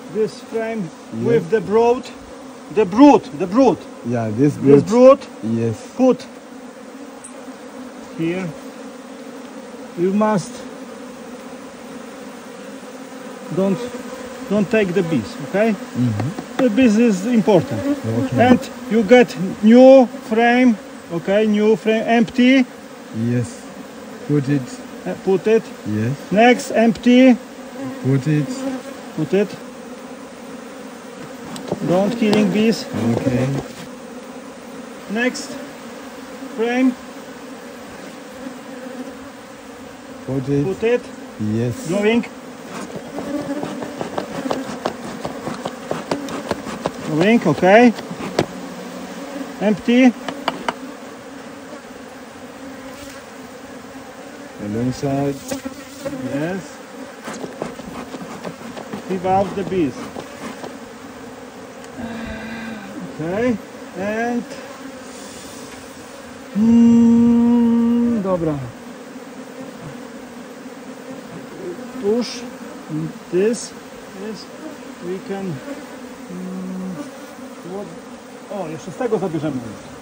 this frame with the brood. The brood. Yeah, this brood. This brood. Yes. Put here. You must don't take the bees, okay? The bees is important. Okay. And you get new frame, okay? New frame empty. Yes. Put it. Put it. Yes. Next empty. Put it. Put it. Don't killing bees. Okay. Next frame. Put it. Put it. Yes. Going. Going, okay. Empty. Alongside. Yes. Leave out the bees. Okay. And dobra. Push this. Yes. We can. O, jeszcze z tego zabierzemy.